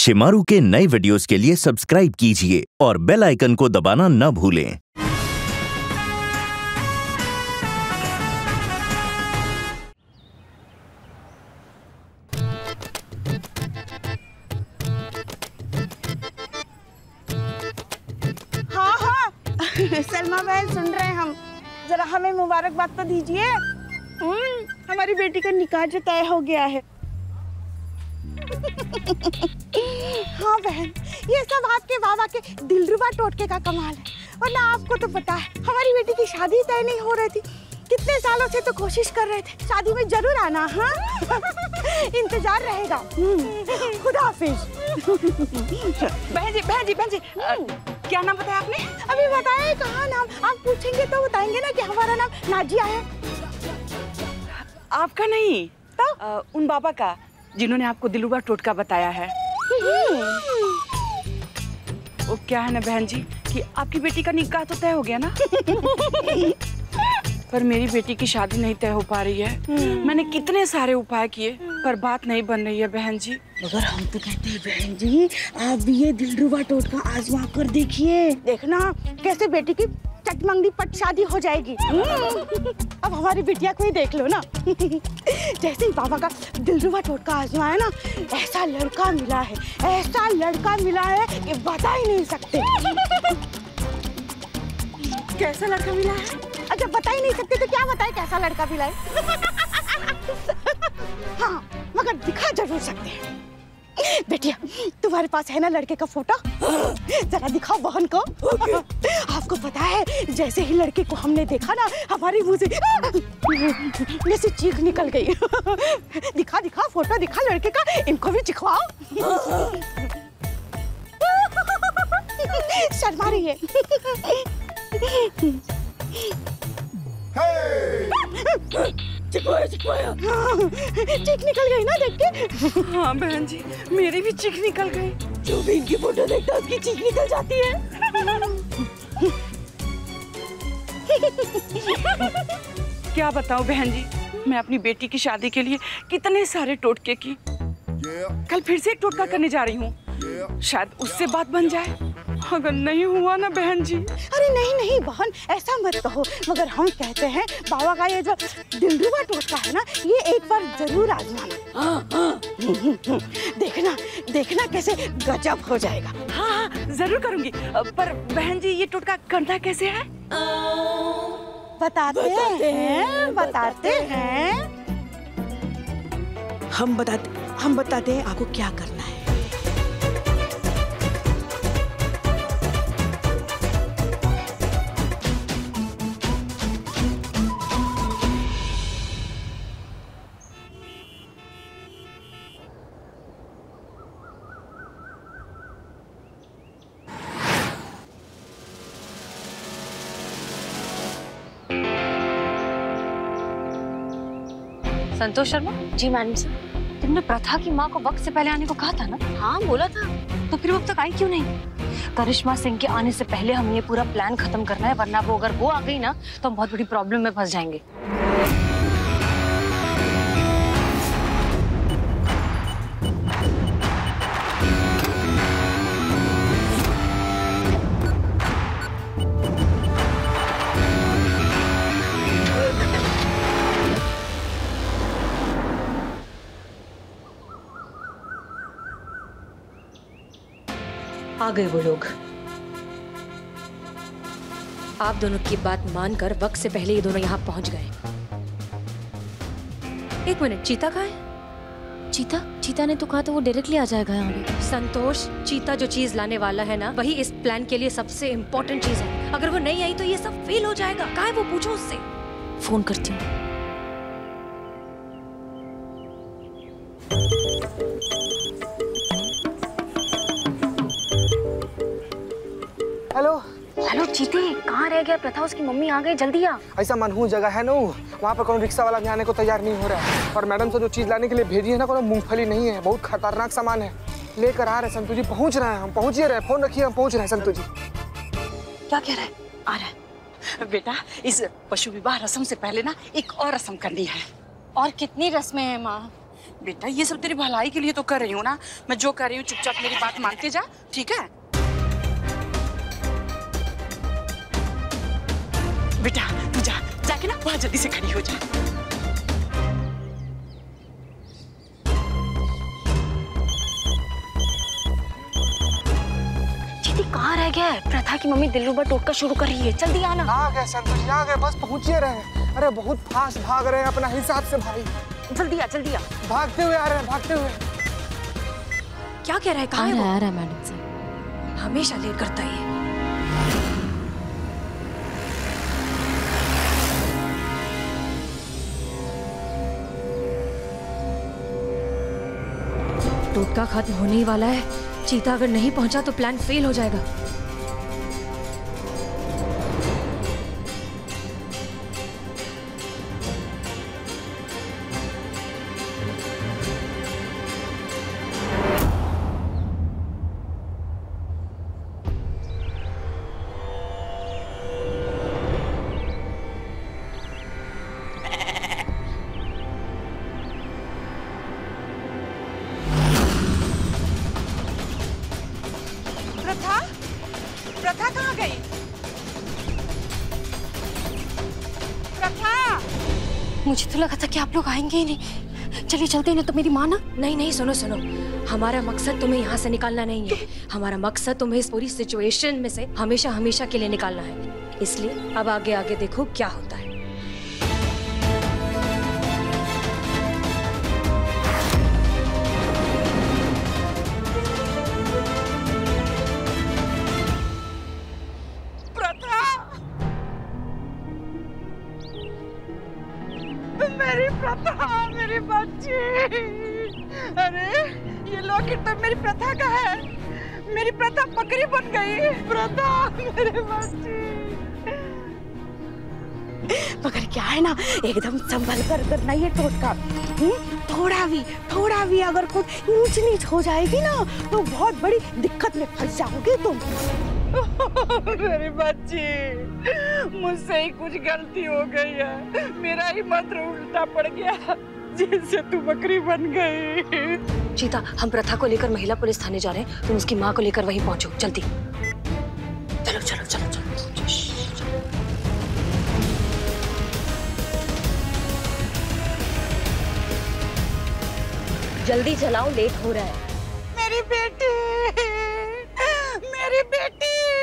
शिमारू के नए वीडियोस के लिए सब्सक्राइब कीजिए और बेल आइकन को दबाना न भूलें। हाँ सलमा बहन सुन रहे हैं हम, जरा हमें मुबारकबाद तो दीजिए। हमारी बेटी का निकाह जो तय हो गया है। हाँ बहन, ये सब आपके बाबा के दिलरुबा टोटके का कमाल है, वरना आपको तो पता है हमारी बेटी की शादी तय नहीं हो रही थी। कितने सालों से तो कोशिश कर रहे थे, शादी में जरूर आना। हाँ इंतजार रहेगा। खुदा हाफिज। बहन जी क्या नाम बताया आपने? अभी बताया कहाँ नाम, आप पूछेंगे तो बताएंगे ना कि हमारा नाम नाजिया है। आपका नहीं तो उन बाबा का जिन्होंने आपको दिलरुबा टोटका बताया है। वो क्या है ना बहन जी कि आपकी बेटी का निकाह तो तय हो गया ना पर मेरी बेटी की शादी नहीं तय हो पा रही है। मैंने कितने सारे उपाय किए पर बात नहीं बन रही है बहन जी। मगर हम तो कहते हैं बहन जी, आप भी ये दिलरुबा टोटका आजमा कर देखिए, देखना कैसे बेटी की चटमंगनी पट शादी हो जाएगी। अब हमारी बिटिया को ही देख लो ना। जैसे ही बाबा का दिलरुबा टोटका आजमाया ना, ऐसा लड़का मिला है, ऐसा लड़का मिला है कि बता ही नहीं सकते। कैसा लड़का मिला है? अच्छा बता ही नहीं सकते तो क्या बताए कैसा लड़का मिला है। हाँ मगर दिखा जरूर सकते हैं। बेटिया तुम्हारे पास है ना लड़के का फोटो, जरा दिखाओ बहन को। आपको पता है जैसे ही लड़के को हमने देखा ना, हमारी मुंह से जैसे चीख निकल गई। दिखा दिखा फोटो दिखा लड़के का, इनको भी चिखवाओ। शर्मा रही है। चिखवाया। चीख निकल गई ना देख के। हाँ बहन जी मेरी भी चीख निकल गई। जो भी इनकी फोटो देखता है उसकी चीख निकल जाती है। क्या बताऊं बहन जी, मैं अपनी बेटी की शादी के लिए कितने सारे टोटके की। कल फिर से एक टोटका करने जा रही हूँ, शायद उससे बात बन जाए। अगर नहीं हुआ ना बहन जी। अरे नहीं नहीं बहन ऐसा मत कहो, मगर हम कहते हैं बाबा का ये जो दिलरुबा टोटका है ना, ये एक बार जरूर आजमाना। देखना देखना कैसे गजब हो जाएगा। हाँ जरूर करूंगी। पर बहन जी ये टोटका करना कैसे है? बताते हैं। हम बताते हैं आपको क्या करना है। संतोष शर्मा। जी मैडम सर। तुमने प्रथा की माँ को वक्त से पहले आने को कहा था ना? हाँ बोला था। तो फिर वो अब तक आई क्यों नहीं? करिश्मा सिंह के आने से पहले हम ये पूरा प्लान खत्म करना है, वरना वो अगर वो आ गई ना तो हम बहुत बड़ी प्रॉब्लम में फंस जाएंगे। आ गए वो लोग। आप दोनों की बात मानकर वक्त से पहले ये दोनों यहाँ पहुंच गए। एक मिनट, चीता कहाँ है? चीता ने तो कहा तो वो डायरेक्टली आ जाएगा यहाँ पे। संतोष, चीता जो चीज लाने वाला है ना, वही इस प्लान के लिए सबसे इम्पोर्टेंट चीज है। अगर वो नहीं आई तो ये सब फेल हो जाएगा। कहाँ है वो, पूछो उससे। फोन करती हूँ। हेलो चीती, कहाँ रह गया? प्रथा उसकी मम्मी आ गई, जल्दी आ। ऐसा मनहूस जगह है ना, वहाँ पर कोई रिक्शा वाला भी आने को तैयार नहीं हो रहा है। और मैडम से जो चीज लाने के लिए भेजी है ना, कोई मूंगफली नहीं है, बहुत खतरनाक सामान है। लेकर आ रहे संतु जी, पहुँच रहे हैं हम, पहुँच रहे हैं। फोन रखिए, हम पहुँच रहे हैं संतु जी। क्या कह रहा है? आ रहा है। बेटा इस पशु विवाह रस्म से पहले ना एक और रस्म करनी है। और कितनी रस्में हैं माँ? बेटा ये सब तेरी भलाई के लिए तो कर रही हूँ ना। मैं जो कर रही हूँ चुपचाप मेरी बात मानते जा, ठीक है? बेटा तू जाके ना वहां जल्दी से खड़ी हो जा। दीदी कहाँ रह गया है? प्रथा की मम्मी दिलरुबा टोटका शुरू कर रही है, जल्दी आना। आ गए संतोष जी, आ गए, बस पहुंचिए रहे। अरे बहुत फास्ट भाग रहे हैं अपना हिसाब से भाई। जल्दी आ जल्दी आ। भागते हुए आ रहे हैं, भागते हुए। क्या कह रहा है? कहाँ है वो? आ रहा है मैडम से। हमेशा लेट करता है ये। टोटका खत्म होने ही वाला है। चीता अगर नहीं पहुंचा तो प्लान फेल हो जाएगा। प्रथा कहाँ गई? प्रथा! मुझे तो लगा था कि आप लोग आएंगे ही नहीं। चलिए चलते हैं, ना तो मेरी माँ ना। नहीं सुनो सुनो, हमारा मकसद तुम्हें यहाँ से निकालना नहीं है। हमारा मकसद तुम्हें इस पूरी सिचुएशन में से हमेशा हमेशा के लिए निकालना है। इसलिए अब आगे आगे देखो क्या होता है। मेरी प्रथा, मेरी बच्ची। अरे ये लॉकेट तो मेरी प्रथा का है। मेरी प्रथा बकरी बन गई। प्रथा मेरी बच्ची। मगर क्या है ना, एकदम संभल कर करना ये टोटका। थोड़ा भी अगर कुछ ऊंच नीच हो जाएगी ना तो बहुत बड़ी दिक्कत में फंस जाओगे तुम। मेरी बच्ची, मुझसे ही कुछ गलती हो गई है। मेरा ही मंत्र उल्टा पड़ गया जिससे तू बकरी बन गई। चीता, हम प्रथा को लेकर महिला पुलिस थाने जा रहे हैं। तुम उसकी माँ को लेकर वहीं पहुंचो, जल्दी। चलो चलो चलो चलो। जल्दी चलाओ, लेट हो रहा है। मेरी बेटी, मेरी बेटी।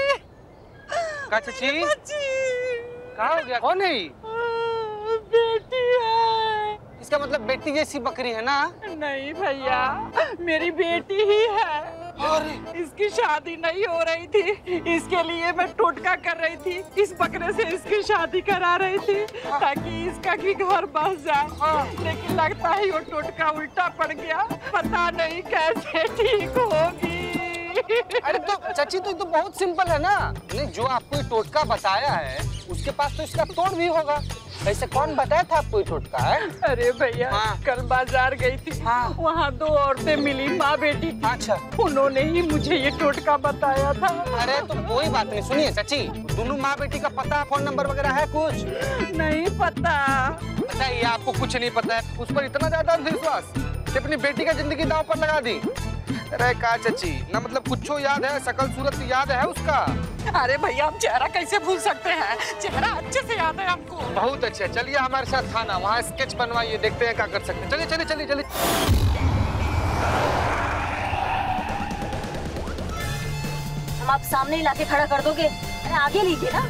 चाची, कहाँ हो गया? कौन है? बेटी है। इसका मतलब बेटी जैसी बकरी है ना? नहीं भैया, मेरी बेटी ही है। इसकी शादी नहीं हो रही थी, इसके लिए मैं टोटका कर रही थी। इस बकरे से इसकी शादी करा रही थी ताकि इसका भी घर बस जाए। लेकिन लगता है वो टोटका उल्टा पड़ गया। पता नहीं कैसे ठीक होगी। अरे तो चाची, तो बहुत सिंपल है ना। नहीं, जो आपको टोटका बताया है उसके पास तो इसका तोड़ भी होगा। वैसे कौन बताया था आपको टोटका है? अरे भैया, कल बाजार गई थी। वहाँ दो औरतें मिली, माँ बेटी थी। अच्छा, उन्होंने ही मुझे ये टोटका बताया था। अरे तो कोई बात नहीं। सुनिए चाची, दोनों माँ बेटी का पता, फोन नंबर वगैरह है कुछ? नहीं पता। अच्छा, ये आपको कुछ नहीं पता है, उस पर इतना ज्यादा विश्वास कि अपनी बेटी का जिंदगी दांव पर लगा दी। अरे का चाची ना, मतलब कुछ याद है, शकल सूरत याद है उसका? अरे भैया, हम चेहरा कैसे भूल सकते हैं? चेहरा अच्छे से याद है हमको। बहुत अच्छा, चलिए हमारे साथ थाना, वहाँ स्केच बनवाइए, देखते हैं क्या कर सकते हैं। चलिए चलिए चलिए चलिए। हम आप सामने ही लाके खड़ा कर दोगे? अरे आगे लीजिए ना।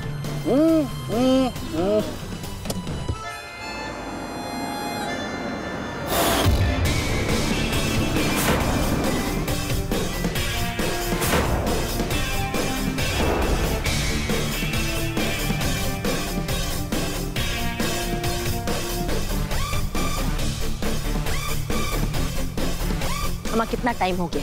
हमारा कितना टाइम हो गया?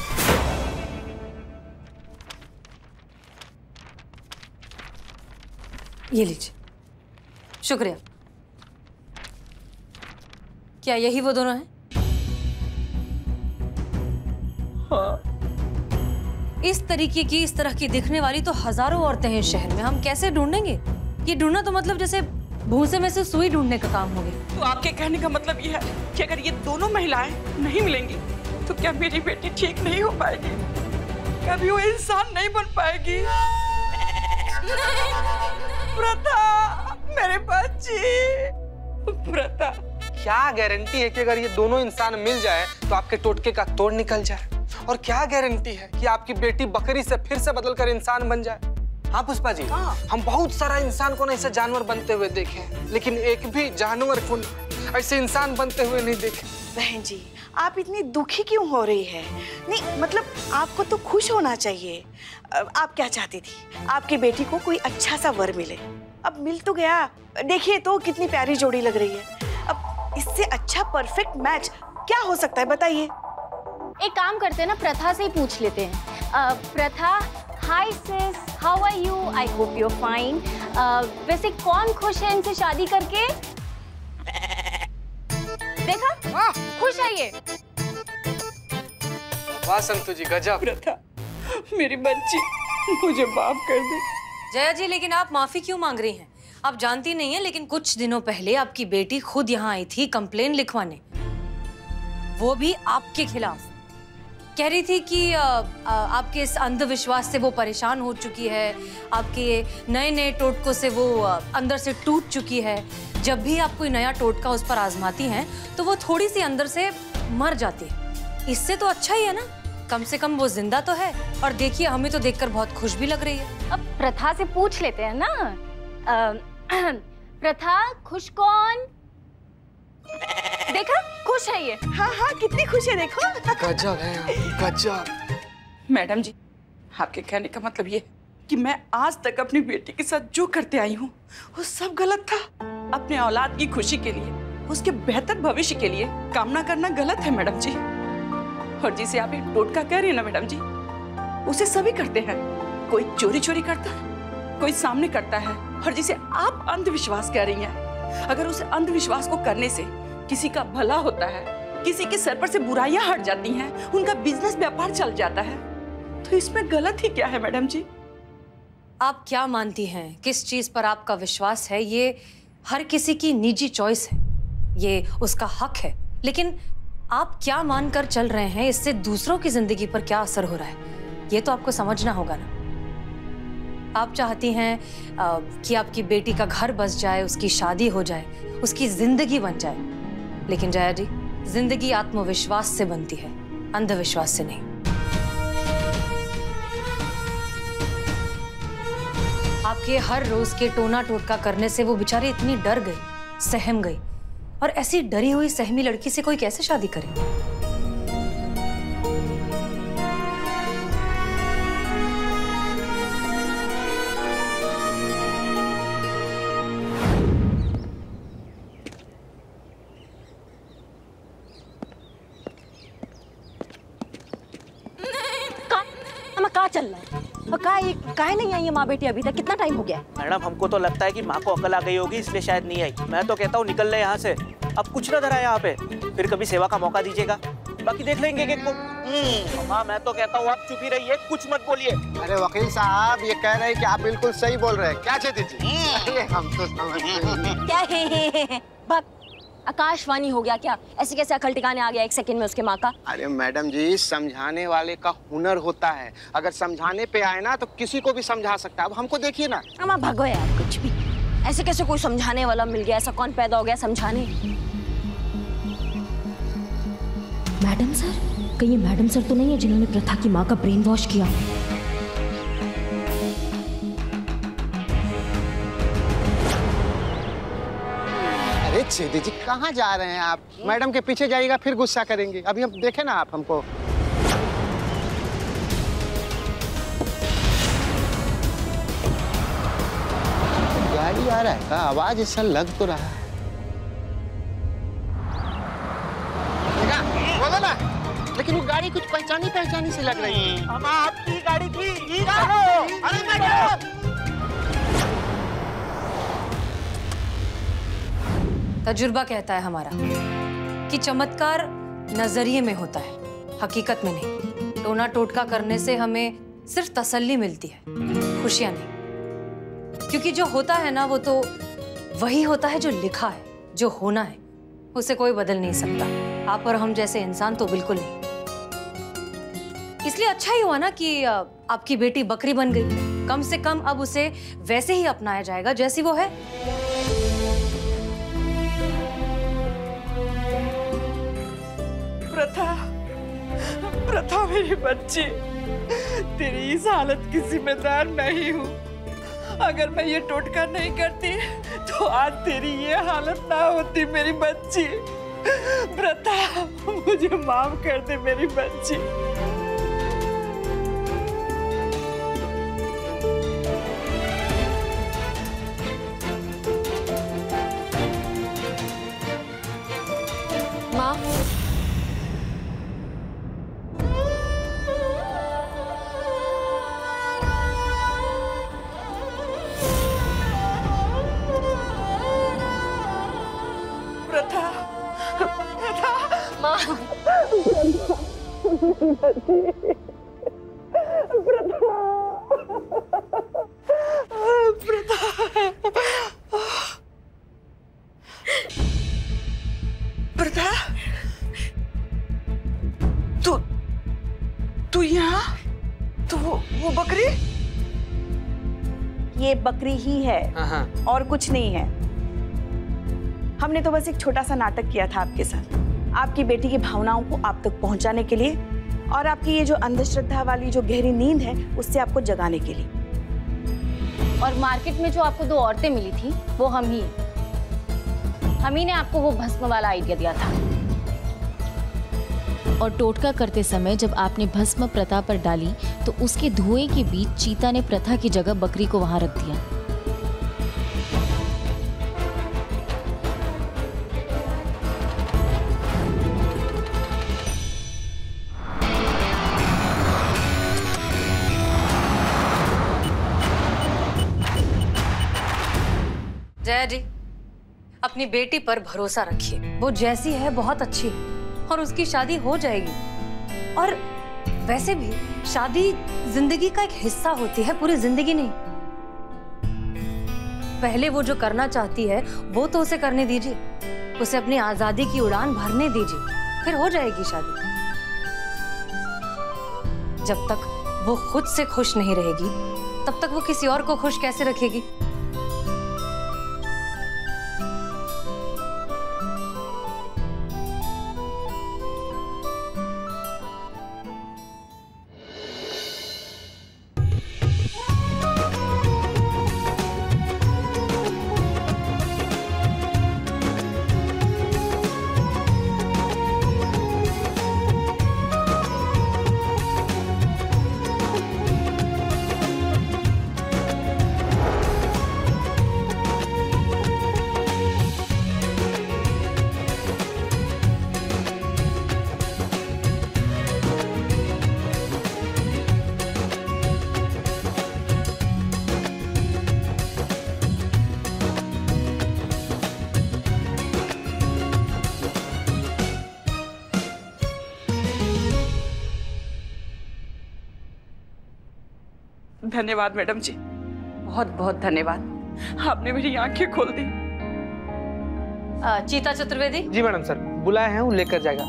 ये लीजिए। शुक्रिया। क्या यही वो दोनों हैं? हाँ। इस तरीके की, इस तरह की दिखने वाली तो हजारों औरतें हैं शहर में। हम कैसे ढूंढेंगे? ये ढूंढना तो मतलब जैसे भूसे में से सुई ढूंढने का काम हो गया। तो आपके कहने का मतलब ये है कि अगर ये दोनों महिलाएं नहीं मिलेंगी तो क्या मेरी बेटी ठीक नहीं हो पाएगी? कभी वो इंसान नहीं बन पाएगी। प्रथा, मेरे बच्ची प्रथा। क्या गारंटी है कि अगर ये दोनों इंसान मिल जाए तो आपके टोटके का तोड़ निकल जाए? और क्या गारंटी है कि आपकी बेटी बकरी से फिर से बदलकर इंसान बन जाए? हाँ पुष्पा जी, हम बहुत सारा इंसान को ऐसे जानवर बनते हुए देखे हैं, लेकिन एक भी जानवर को ऐसे इंसान बनते हुए नहीं देखे। बहन जी, आप इतनी दुखी क्यों हो रही है? नहीं मतलब आपको तो खुश होना चाहिए। आप क्या चाहती थी? आपकी बेटी को कोई अच्छा सा वर मिले। अब मिल तो गया। देखिए तो कितनी प्यारी जोड़ी लग रही है। अब इससे अच्छा परफेक्ट मैच क्या हो सकता है बताइए? एक काम करते हैं ना, प्रथा से ही पूछ लेते हैं। Pratha, hi sis, how are you? I hope you are fine. वैसे कौन खुश है इनसे शादी करके? देखा, खुश है ये। वाह संतु जी, गजब। प्रथा, मेरी बच्ची, मुझे माफ कर दे। जया जी, लेकिन आप माफी क्यों मांग रही हैं? आप जानती नहीं है, लेकिन कुछ दिनों पहले आपकी बेटी खुद यहाँ आई थी कंप्लेन लिखवाने, वो भी आपके खिलाफ। कह रही थी कि आपके इस अंधविश्वास से वो परेशान हो चुकी है, आपके नए नए टोटकों से वो अंदर से टूट चुकी है। जब भी आप कोई नया टोटका उस पर आजमाती हैं तो वो थोड़ी सी अंदर से मर जाती है। इससे तो अच्छा ही है ना, कम से कम वो जिंदा तो है। और देखिए, हमें तो देखकर बहुत खुश भी लग रही है। अब प्रथा से पूछ लेते हैं ना। प्रथा, खुश कौन? देखा, खुश है ये। हाँ हाँ, कितनी खुश है देखो। गजब है, गजब। मैडम जी, आपके कहने का मतलब ये कि मैं आज तक अपनी बेटी के साथ जो करते आई हूँ वो सब गलत था। अपने औलाद की खुशी के लिए, उसके बेहतर भविष्य के लिए कामना करना गलत है मैडम जी। और जिसे आप एक टोटका कह रही है ना मैडम जी, उसे सभी करते हैं। कोई चोरी चोरी करता है, कोई सामने करता है। और जिसे आप अंधविश्वास कह रही हैं, अगर उस अंधविश्वास को करने से किसी का भला होता है, किसी के सर पर से बुराइयां हट जाती हैं, उनका बिजनेस व्यापार चल जाता है, तो इसमें गलत ही क्या है मैडम जी? आप क्या मानती हैं, किस चीज पर आपका विश्वास है, ये हर किसी की निजी चॉइस है, ये उसका हक है। लेकिन आप क्या मानकर चल रहे हैं, इससे दूसरों की जिंदगी पर क्या असर हो रहा है, ये तो आपको समझना होगा ना। आप चाहती हैं कि आपकी बेटी का घर बस जाए, उसकी शादी हो जाए, उसकी जिंदगी बन जाए। लेकिन जया जी, जिंदगी आत्मविश्वास से बनती है, अंधविश्वास से नहीं। आपके हर रोज के टोना टोटका करने से वो बेचारी इतनी डर गई, सहम गई। और ऐसी डरी हुई सहमी लड़की से कोई कैसे शादी करे? कहाँ चल रहा है? और काहे नहीं आई है माँ बेटी अभी तक? कितना टाइम हो गया है? मैडम, हमको तो लगता है कि माँ को अकल आ गई होगी, इसलिए शायद नहीं आई। मैं तो कहता हूँ निकल ले यहाँ से, अब कुछ ना धरा यहाँ पे, फिर कभी सेवा का मौका दीजिएगा, बाकी देख लेंगे कि माँ, मैं तो कहता हूँ आप चुप ही रहिए, कुछ मत बोलिए। अरे वकील साहब, ये कह रहे हैं कि आप बिल्कुल सही बोल रहे हैं। क्या चाहती थी? अरे हम तो क्या है? आकाशवाणी हो गया क्या? ऐसे कैसे अकल टिकाने आ गया एक सेकंड में उसके माँ का? अरे मैडम जी, समझाने वाले का हुनर होता है। अगर समझाने पे आए ना तो किसी को भी समझा सकता है। अब हमको देखिए ना। अम्मा भगो यार, कुछ भी ऐसे कैसे कोई समझाने वाला मिल गया? ऐसा कौन पैदा हो गया समझाने? Madam sir? कहीं ये मैडम सर तो नहीं है जिन्होंने प्रथा की माँ का ब्रेन वॉश किया? छेदी जी, कहाँ जा रहे हैं आप? मैडम के पीछे जाइएगा, फिर गुस्सा करेंगे। अभी हम देखे ना आप हमको। गाड़ी आ रहा है का? आवाज ऐसा लग तो रहा है। बोलो ना, लेकिन वो गाड़ी कुछ पहचानी सी लग रही है। हम आपकी गाड़ी थी। अरे मैडम, तजुर्बा कहता है हमारा कि चमत्कार नजरिए में होता है, हकीकत में नहीं। टोना टोटका करने से हमें सिर्फ तसल्ली मिलती है, खुशियां नहीं। क्योंकि जो होता है ना, वो तो वही होता है जो लिखा है, जो होना है उसे कोई बदल नहीं सकता। आप और हम जैसे इंसान तो बिल्कुल नहीं। इसलिए अच्छा ही हुआ ना कि आपकी बेटी बकरी बन गई। कम से कम अब उसे वैसे ही अपनाया जाएगा जैसी वो है। प्रथा मेरी बच्ची, तेरी इस हालत की जिम्मेदार मैं ही हूँ। अगर मैं ये टोटका नहीं करती तो आज तेरी ये हालत ना होती मेरी बच्ची। प्रथा, मुझे माफ कर दे मेरी बच्ची। प्रथा, तू यहाँ? तो वो बकरी? ये बकरी ही है और कुछ नहीं है। हमने तो बस एक छोटा सा नाटक किया था आपके साथ, आपकी बेटी की भावनाओं को आप तक पहुंचाने के लिए और आपकी ये जो अंधश्रद्धा वाली जो गहरी नींद है उससे आपको जगाने के लिए। और मार्केट में जो आपको 2 औरतें मिली थी वो हम ही ने आपको वो भस्म वाला आइडिया दिया था। और टोटका करते समय जब आपने भस्म प्रथा पर डाली तो उसके धुएं के बीच चीता ने प्रथा की जगह बकरी को वहां रख दिया। जया जी, अपनी बेटी पर भरोसा रखिए। वो जैसी है बहुत अच्छी है और उसकी शादी हो जाएगी। और वैसे भी शादी जिंदगी का एक हिस्सा होती है, पूरी जिंदगी नहीं। पहले वो जो करना चाहती है वो तो उसे करने दीजिए, उसे अपनी आजादी की उड़ान भरने दीजिए, फिर हो जाएगी शादी। जब तक वो खुद से खुश नहीं रहेगी तब तक वो किसी और को खुश कैसे रखेगी? धन्यवाद मैडम जी, बहुत बहुत धन्यवाद। आपने मेरी आंखें खोल दी। चीता चतुर्वेदी? जी मैडम सर, बुलाए हैं, वो लेकर जाएगा।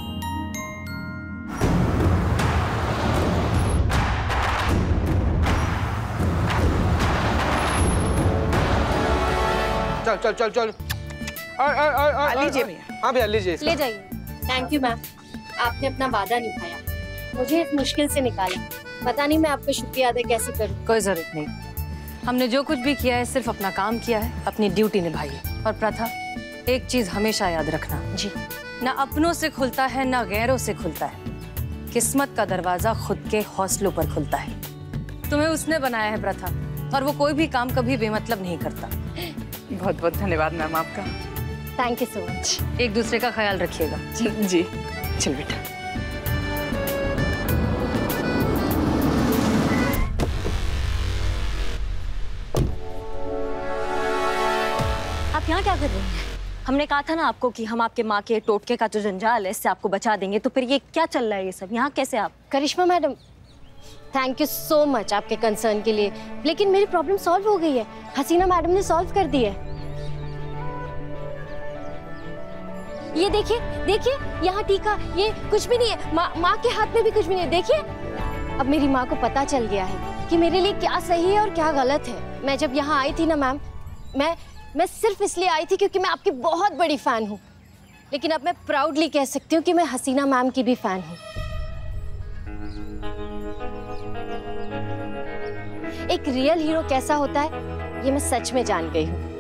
चल चल चल चल। लीजिए भैया। हाँ भैया लीजिए। ले जाइए। थैंक यू मैम, आपने अपना वादा निभाया, मुझे इस मुश्किल से निकाला। पता नहीं मैं आपको शुक्रिया अदा कैसे करूं। कोई जरूरत नहीं, हमने जो कुछ भी किया है सिर्फ अपना काम किया है, अपनी ड्यूटी निभाई है। और प्रथा, एक चीज हमेशा याद रखना जी, ना अपनों से खुलता है ना गैरों से खुलता है। किस्मत का दरवाजा खुद के हौसलों पर खुलता है। तुम्हें उसने बनाया है प्रथा, और वो कोई भी काम कभी बेमतलब नहीं करता। बहुत बहुत धन्यवाद मैम आपका। Thank you so much. एक दूसरे का ख्याल रखिएगा। जी चल बेटा। आप यहाँ क्या कर रही हैं? हमने कहा था ना आपको कि हम आपके माँ के टोटके का जो जंजाल है इससे आपको बचा देंगे, तो फिर ये क्या चल रहा है ये सब? यहाँ कैसे आप? Karishma madam, thank you so much आपके कंसर्न के लिए, लेकिन मेरी प्रॉब्लम सॉल्व हो गई है। हसीना मैडम ने सॉल्व कर दी है। ये देखिए देखिए, यहाँ टीका, ये कुछ भी नहीं है। माँ के हाथ में भी कुछ भी नहीं है, देखिए। अब मेरी माँ को पता चल गया है कि मेरे लिए क्या सही है और क्या गलत है। मैं जब यहाँ आई थी ना मैम, मैं सिर्फ इसलिए आई थी क्योंकि मैं आपकी बहुत बड़ी फैन हूँ। लेकिन अब मैं प्राउडली कह सकती हूँ कि मैं हसीना मैम की भी फैन हूँ। एक रियल हीरो कैसा होता है ये मैं सच में जान गई हूँ।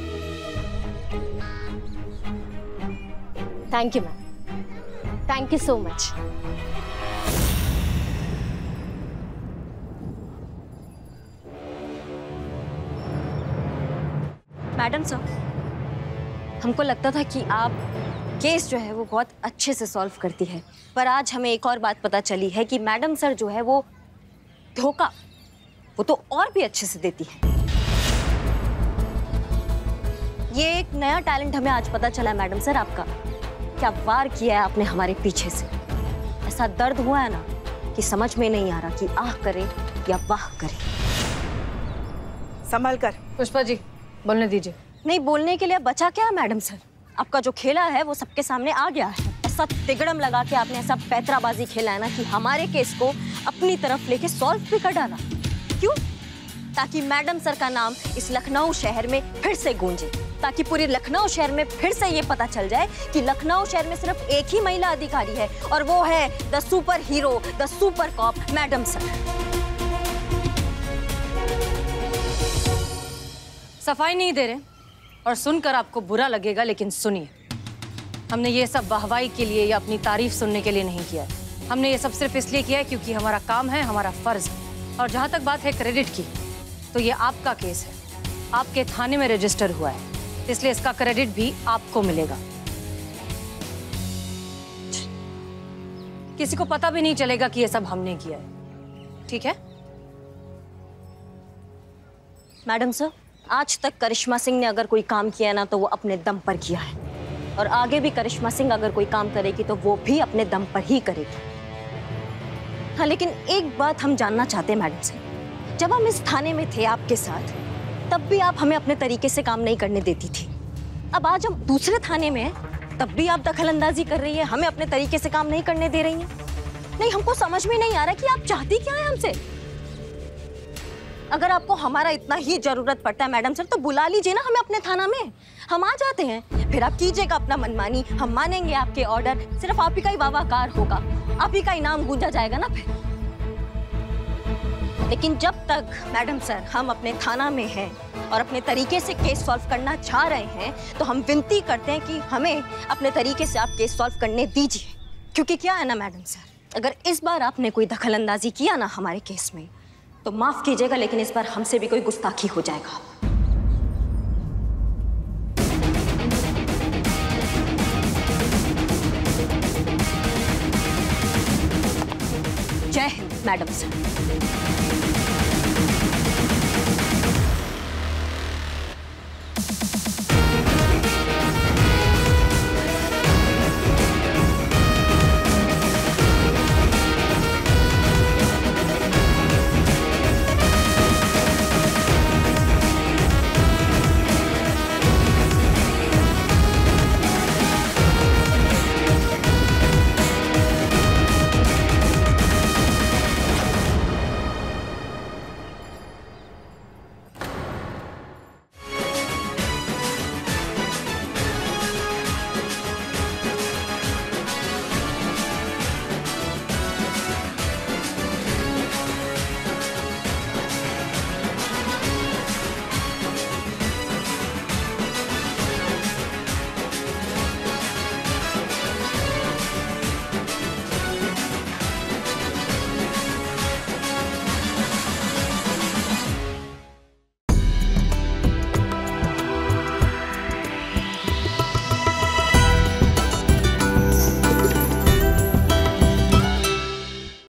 Thank you ma'am, thank you so much. Madam sir, हमको लगता था कि आप केस जो है वो बहुत अच्छे से सॉल्व करती है, पर आज हमें एक और बात पता चली है कि मैडम सर जो है वो धोखा वो तो और भी अच्छे से देती है। ये एक नया टैलेंट हमें आज पता चला मैडम सर आपका। क्या वार किया है आपने हमारे पीछे से। ऐसा दर्द हुआ है ना कि समझ में नहीं आ रहा कि आह करे या वाह करे। संभल कर। पुष्पा जी बोलने दीजिए। नहीं, बोलने के लिए बचा क्या है मैडम सर? आपका जो खेला है वो सबके सामने आ गया है। ऐसा तिगड़म लगा के आपने ऐसा पैतराबाजी खेला है ना कि हमारे केस को अपनी तरफ लेके सॉल्व भी कर डाला। क्यों? ताकि मैडम सर का नाम इस लखनऊ शहर में फिर से गूंजे, ताकि पूरे लखनऊ शहर में फिर से ये पता चल जाए कि लखनऊ शहर में सिर्फ एक ही महिला अधिकारी है और वो है the superhero, the super cop madam sir. सफाई नहीं दे रहे और सुनकर आपको बुरा लगेगा, लेकिन सुनिए, हमने ये सब वाहवाही के लिए या अपनी तारीफ सुनने के लिए नहीं किया है। हमने ये सब सिर्फ इसलिए किया है क्योंकि हमारा काम है, हमारा फर्ज है। और जहाँ तक बात है क्रेडिट की, तो ये आपका केस है, आपके थाने में रजिस्टर हुआ है, इसलिए इसका क्रेडिट भी आपको मिलेगा। किसी को पता भी नहीं चलेगा कि ये सब हमने किया है, ठीक है? मैडम सर, आज तक करिश्मा सिंह ने अगर कोई काम किया ना तो वो अपने दम पर किया है, और आगे भी करिश्मा सिंह अगर कोई काम करेगी तो वो भी अपने दम पर ही करेगी। हाँ, लेकिन एक बात हम जानना चाहते हैं मैडम सर, जब हम इस थाने में थे आपके साथ तब भी आप हमें अपने तरीके से काम नहीं करने देती थी। अब आज हम दूसरे थाने में हैं तब भी आप दखल अंदाजी कर रही है, हमें अपने तरीके से काम नहीं करने दे रही हैं। नहीं, हमको समझ में नहीं आ रहा कि आप चाहती क्या है हमसे। अगर आपको हमारा इतना ही जरूरत पड़ता है मैडम सर तो बुला लीजिए ना हमें अपने थाना में, हम आ जाते हैं। फिर आप कीजिएगा अपना मनमानी, हम मानेंगे आपके ऑर्डर, सिर्फ आप ही का ही वाहवाकार होगा, आप ही का ही नाम गूंजा जाएगा ना फिर। लेकिन जब तक मैडम सर हम अपने थाना में हैं और अपने तरीके से केस सॉल्व करना चाह रहे हैं तो हम विनती करते हैं कि हमें अपने तरीके से आप केस सॉल्व करने दीजिए। क्योंकि क्या है ना मैडम सर, अगर इस बार आपने कोई दखल अंदाजी किया ना हमारे केस में तो माफ कीजिएगा, लेकिन इस बार हमसे भी कोई गुस्ताखी हो जाएगा। जय हिंद मैडम सर।